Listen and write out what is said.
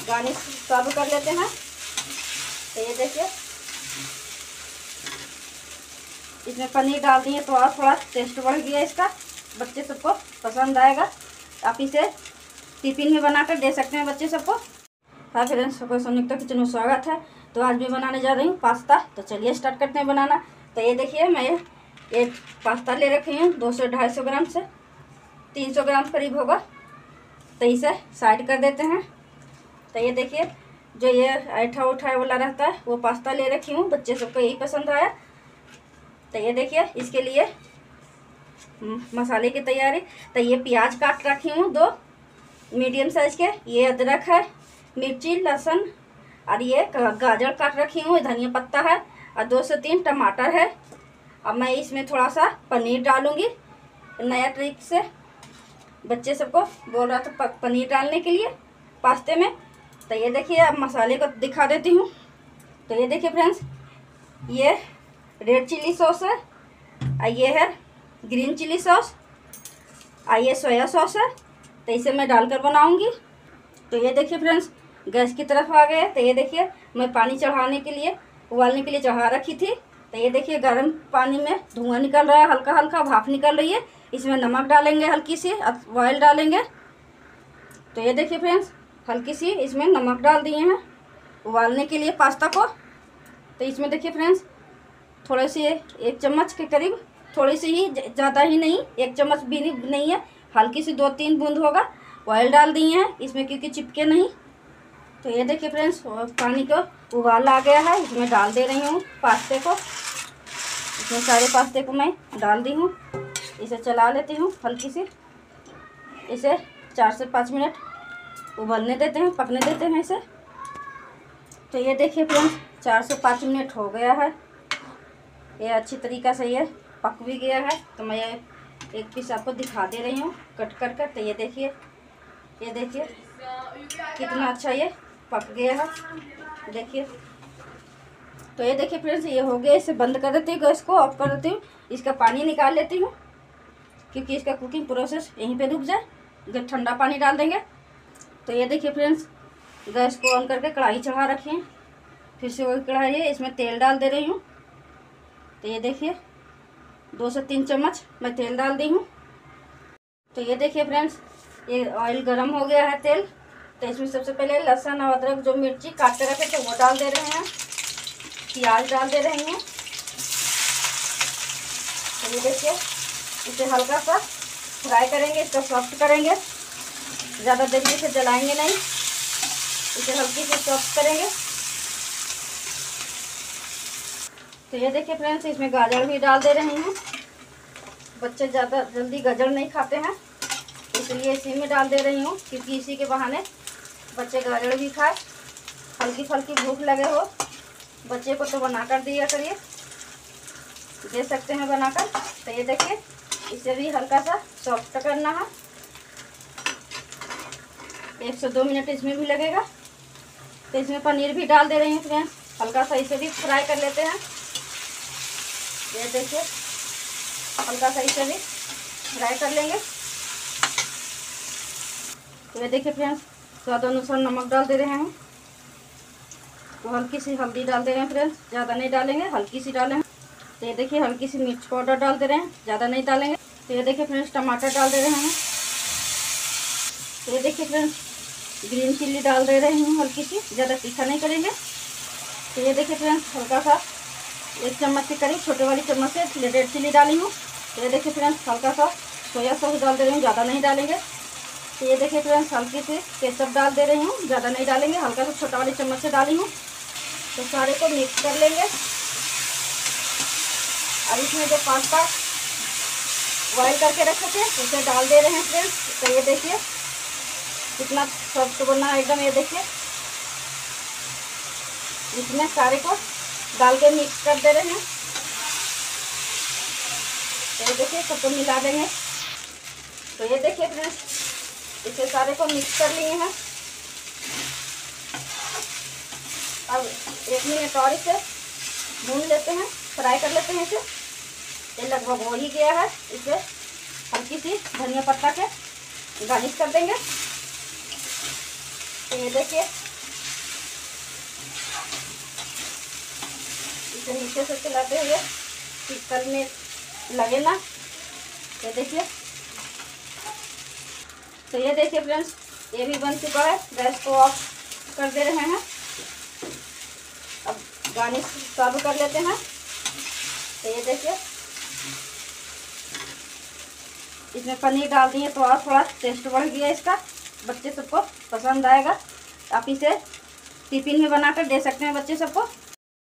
Garnish सर्व कर लेते हैं। तो ये देखिए इसमें पनीर डाल दिए तो और थोड़ा टेस्ट बढ़ गया इसका, बच्चे सबको पसंद आएगा। आप इसे टिफिन में बनाकर दे सकते हैं बच्चे सबको। हाँ फ्रेंड्स, सबको संयुक्त किचन में स्वागत है। तो आज मैं बनाने जा रही हूँ पास्ता। तो चलिए स्टार्ट करते हैं बनाना। तो ये देखिए मैं ये पास्ता ले रखी हूँ 200-250 ग्राम से 300 ग्राम करीब होगा। तो इसे साइड कर देते हैं। तो ये देखिए जो ये ऐठा उठा वाला रहता है वो पास्ता ले रखी हूँ, बच्चे सबको यही पसंद आया। तो ये देखिए इसके लिए मसाले की तैयारी। तो ये प्याज काट रखी हूँ 2 मीडियम साइज के, ये अदरक है, मिर्ची, लहसुन और ये गाजर काट रखी हूँ, धनिया पत्ता है और 2 से 3 टमाटर है। अब मैं इसमें थोड़ा सा पनीर डालूँगी, नया ट्रिक से बच्चे सबको बोल रहा था पनीर डालने के लिए पास्ते में। तो ये देखिए अब मसाले को दिखा देती हूँ। तो ये देखिए फ्रेंड्स, ये रेड चिली सॉस है और ये है ग्रीन चिली सॉस और ये सोया सॉस है। तो इसे मैं डालकर बनाऊंगी। तो ये देखिए फ्रेंड्स गैस की तरफ आ गए। तो ये देखिए मैं पानी चढ़ाने के लिए उबालने के लिए चढ़ा रखी थी। तो ये देखिए गर्म पानी में धुआं निकल रहा है, हल्का हल्का भाप निकल रही है। इसमें नमक डालेंगे, हल्की सी ऑयल डालेंगे। तो ये देखिए फ्रेंड्स हल्की सी इसमें नमक डाल दिए हैं उबालने के लिए पास्ता को। तो इसमें देखिए फ्रेंड्स थोड़े से 1 चम्मच के करीब, थोड़ी सी ही, ज़्यादा ही नहीं, 1 चम्मच भी नहीं है, हल्की सी 2-3 बूंद होगा ऑयल डाल दिए हैं इसमें क्योंकि चिपके नहीं। तो ये देखिए फ्रेंड्स पानी को उबाल आ गया है, इसमें डाल दे रही हूँ पास्ते को। इसमें सारे पास्ते को मैं डाल दी हूँ। इसे चला लेती हूँ हल्की सी, इसे 4 से 5 मिनट उबलने देते हैं, पकने देते हैं इसे। तो ये देखिए फ्रेंड्स 4 से 5 मिनट हो गया है, ये अच्छी तरीक़ा से ये पक भी गया है। तो मैं ये एक पीस आपको दिखा दे रही हूँ कट कर कर। तो ये देखिए कितना अच्छा ये पक गया है, देखिए। तो ये देखिए फ्रेंड्स ये हो गया। इसे बंद कर देती हूँ, गैस को ऑफ कर देती हूँ, इसका पानी निकाल लेती हूँ क्योंकि इसका कुकिंग प्रोसेस यहीं पे रुक जाए, जब ठंडा पानी डाल देंगे। तो ये देखिए फ्रेंड्स गैस को ऑन करके कढ़ाई चढ़ा रखी है, फिर से वही कढ़ाई है, इसमें तेल डाल दे रही हूँ। तो ये देखिए 2 से 3 चम्मच मैं तेल डाल दी हूँ। तो ये देखिए फ्रेंड्स ये ऑयल गर्म हो गया है, तेल। तो इसमें सबसे पहले लहसुन और अदरक जो मिर्ची काट के रखे थे वो डाल दे रहे हैं, प्याज डाल दे रही हैं। तो ये देखिए इसे हल्का सा फ्राई करेंगे, इसका सॉफ्ट करेंगे, ज़्यादा देरी से जलाएंगे नहीं, इसे हल्की से सॉफ्ट करेंगे। तो ये देखिए फ्रेंड्स इसमें गाजर भी डाल दे रही हूँ, बच्चे ज़्यादा जल्दी गाजर नहीं खाते हैं इसलिए इसी में डाल दे रही हूँ क्योंकि इसी के बहाने बच्चे गाजर भी खाए, हल्की फल्की भूख लगे हो बच्चे को तो बनाकर दिया करिए, दे सकते हैं बनाकर। तो ये देखिए इसे भी हल्का सा सॉफ्ट करना है, 1 से 2 मिनट इसमें भी लगेगा। तो इसमें पनीर भी डाल दे रही हूँ फ्रेंड्स, हल्का सा इसे भी फ्राई कर लेते हैं। ये देखिए हल्का सा इसे भी फ्राई कर लेंगे। तो ये देखिए फ्रेंड्स स्वाद अनुसार नमक डाल दे रहे हैं, तो हल्की सी हल्दी डाल दे रहे हैं फ्रेंड्स, ज़्यादा नहीं डालेंगे, हल्की सी डालेंगे। तो ये देखिए हल्की सी मिर्च पाउडर डाल दे रहे हैं, ज़्यादा नहीं डालेंगे। तो ये देखिए फ्रेंड्स टमाटर डाल दे रहे हैं। तो ये देखिए फ्रेंड्स ग्रीन चिल्ली डाल दे रही हूँ, हल्की सी, ज़्यादा तीखा नहीं करेंगे। तो ये देखिए फ्रेंड्स हल्का सा 1 चम्मच के करीब छोटे वाली चम्मच से रेड चिल्ली डाली हूँ। तो ये देखिए फ्रेंड्स हल्का सा सोया सॉस डाल दे रही हूँ, ज़्यादा नहीं डालेंगे। तो ये देखिए फ्रेंड्स हल्की सी केचप डाल दे रही हूँ, ज़्यादा नहीं डालेंगे, हल्का सा छोटा वाली चम्मच से डाली हूँ। तो सारे को मिक्स कर लेंगे और इसमें जो पास्ता बॉयल करके रखे थे उसे डाल दे रहे हैं फ्रेंड्स। तो ये देखिए कितना सॉफ्ट बना है एकदम, ये देखिए इसमें सारे को डाल के मिक्स कर दे रहे हैं। तो ये देखिए सबको मिला देंगे। तो ये देखिए फ्रेंड्स इसे सारे को मिक्स कर लिए हैं। अब 1 मिनट और इसे भून लेते हैं, फ्राई कर लेते हैं इसे। ये लगभग हो ही गया है, इसे हल्की सी धनिया पत्ता के गार्निश कर देंगे। तो ये देखिए इसे नीचे से चलाते हुए कि तल में लगे ना। ये देखिए, तो ये देखिए फ्रेंड्स, ये भी बन चुका है। गैस को ऑफ कर दे रहे हैं। अब गार्निश सर्व कर लेते हैं। तो ये देखिए, इसमें पनीर डाल दिए तो और थोड़ा टेस्ट बढ़ गया इसका। बच्चे सबको पसंद आएगा। आप इसे टिफिन में बनाकर दे सकते हैं बच्चे सबको।